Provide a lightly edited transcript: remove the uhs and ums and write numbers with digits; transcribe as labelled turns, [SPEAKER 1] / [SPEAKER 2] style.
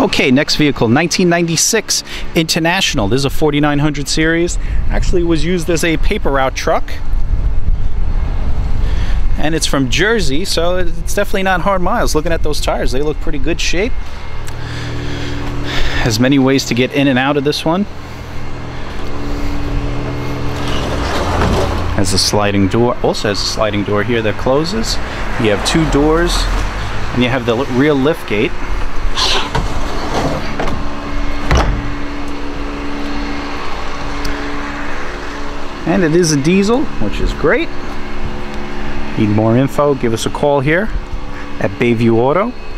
[SPEAKER 1] Okay, next vehicle, 1996 International. This is a 4900 series. Actually was used as a paper route truck. And it's from Jersey, so it's definitely not hard miles. Looking at those tires, they look pretty good shape. Has many ways to get in and out of this one. Has a sliding door. Also has a sliding door here that closes. You have two doors, and you have the rear lift gate. And it is a diesel, which is great. Need more info, give us a call here at Bayview Auto.